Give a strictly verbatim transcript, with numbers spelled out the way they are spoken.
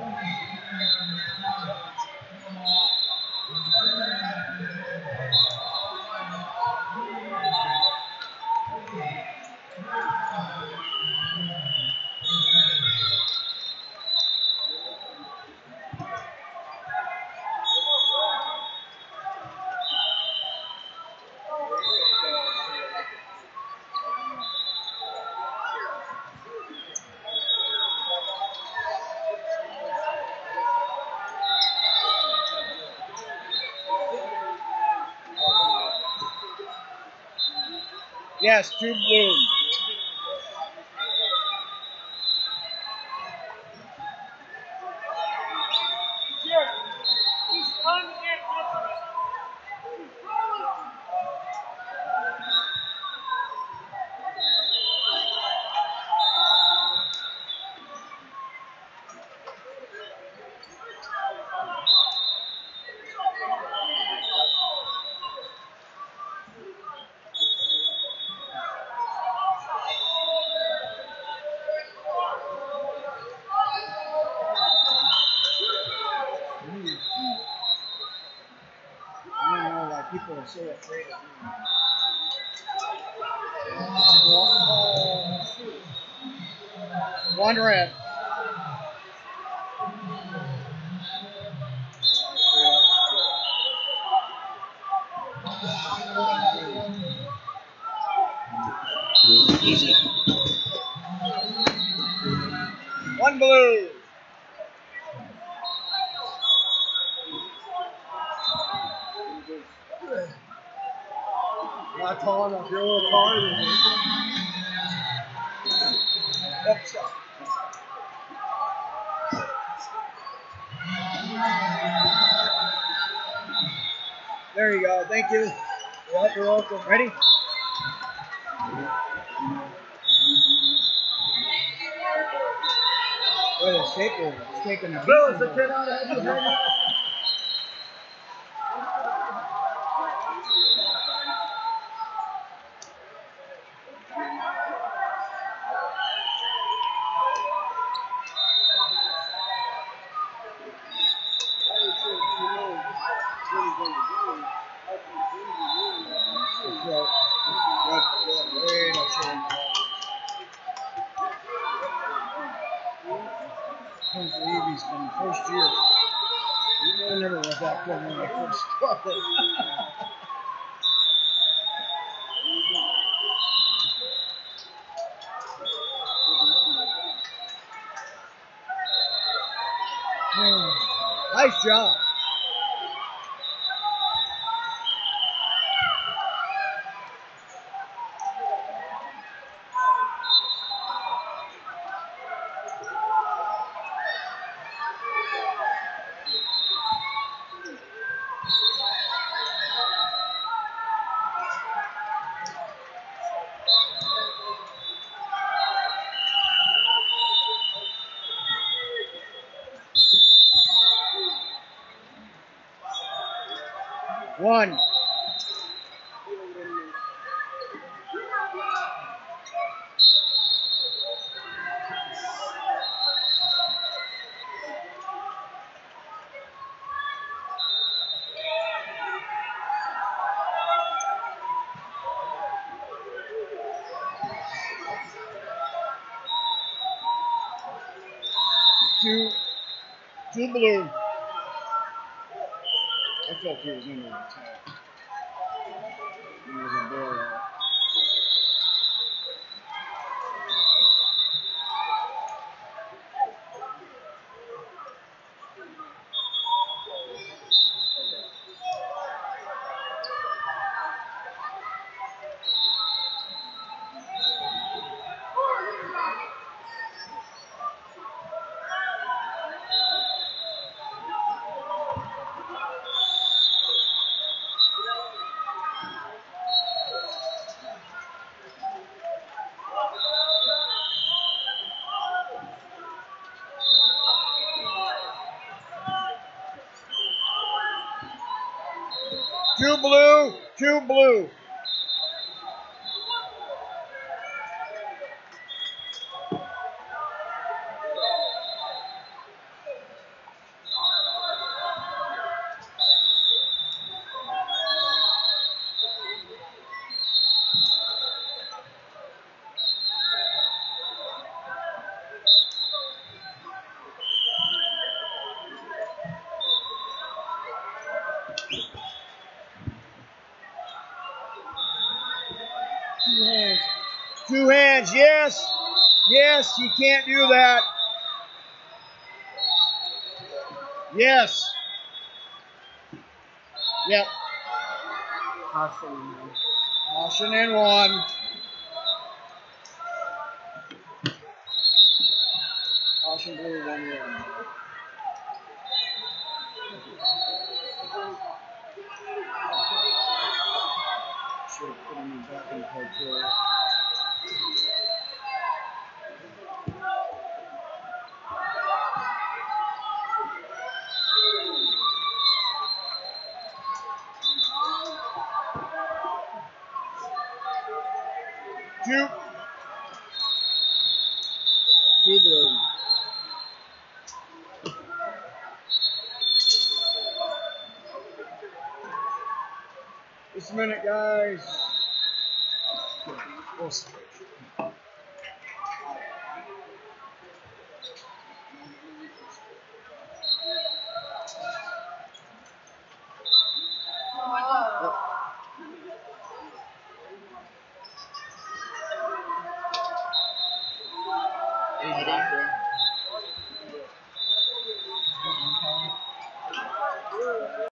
Yes, two blue. People are so afraid of me. One red. Easy. One blue. Not tall enough. You're a little taller than me. Oops. There you go. Thank you. Yep, you're welcome. Ready? What a shaker. It's taking a Bill, is the kid out ahead of you? From the first year. I never was that good when I first started. Nice job. One. Two. Two blue. I felt he was under attack. He was a barrel. Two blue, two blue. Two hands, yes. Yes, you can't do that. Yes. Yep. Caution. Caution in one. Caution blue, one run. Should have put him back in the control. Two. Two blue. Just a minute, guys. Eighty.